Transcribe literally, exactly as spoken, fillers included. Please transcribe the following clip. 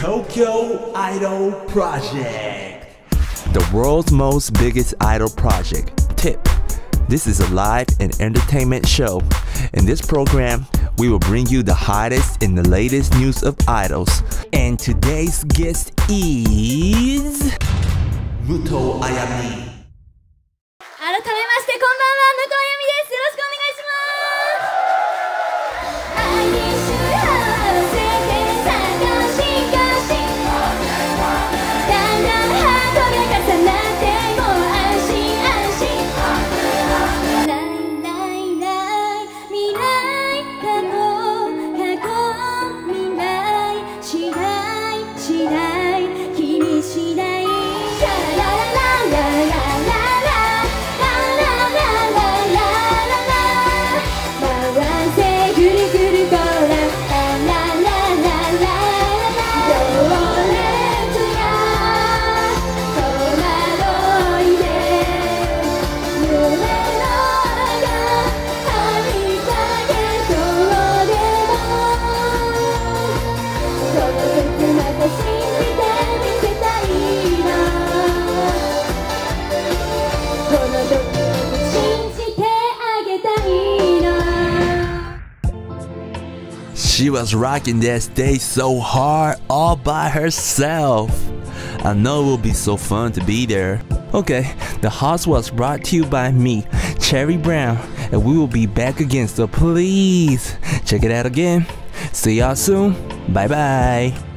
Tokyo Idol Project, the world's most biggest idol project. Tip: this is a live and entertainment show. In this program, we will bring you the hottest and the latest news of idols. And today's guest is Muto Ayami. 改めましてこんばんは、武藤あやみです。よろしくお願いします。愛にし合わせて探し出し、だんだんハートが重なってもう安心安心。ないないない未来過去過去未来次第次第君次第。ララララララ She was rocking that stage so hard all by herself. I know it will be so fun to be there. Okay, the house was brought to you by me, Cherry Brown, and we will be back again, so please check it out again. See y'all soon. Bye bye.